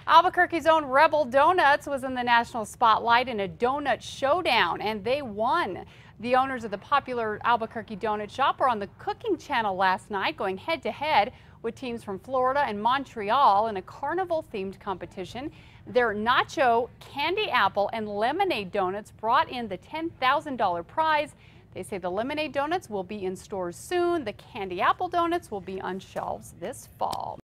Albuquerque's own Rebel Donuts was in the national spotlight in a donut showdown, and they won. The owners of the popular Albuquerque donut shop were on the cooking channel last night, going head-to-head with teams from Florida and Montreal in a carnival-themed competition. Their nacho, candy apple, and lemonade donuts brought in the $10,000 prize. They say the lemonade donuts will be in stores soon. The candy apple donuts will be on shelves this fall.